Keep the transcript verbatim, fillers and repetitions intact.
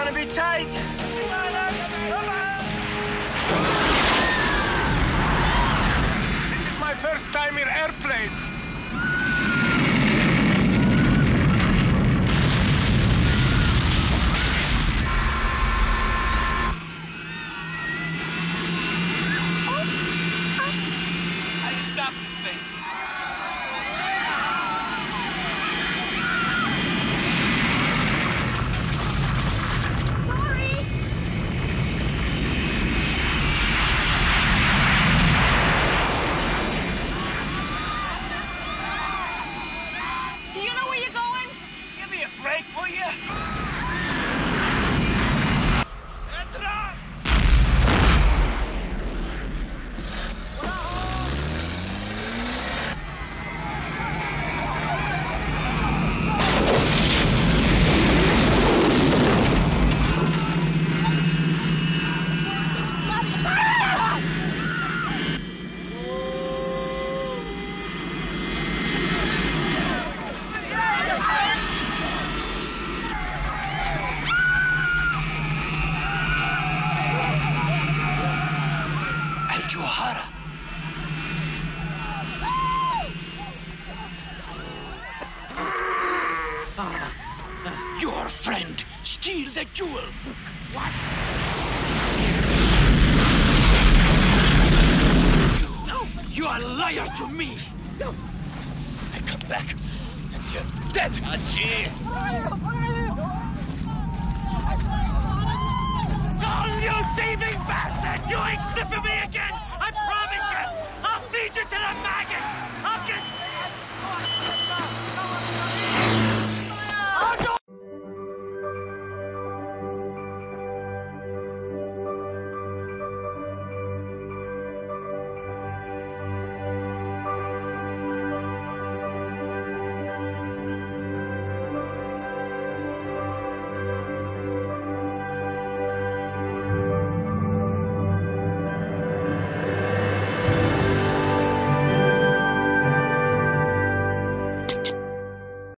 gonna be tight. This is my first time in airplane. How do you stop this thing? Your friend steal the jewel. What? You, no. You are a liar to me. No. I come back and you're dead. Achille. Oh, you thieving bastard! You ain't sniffing me again!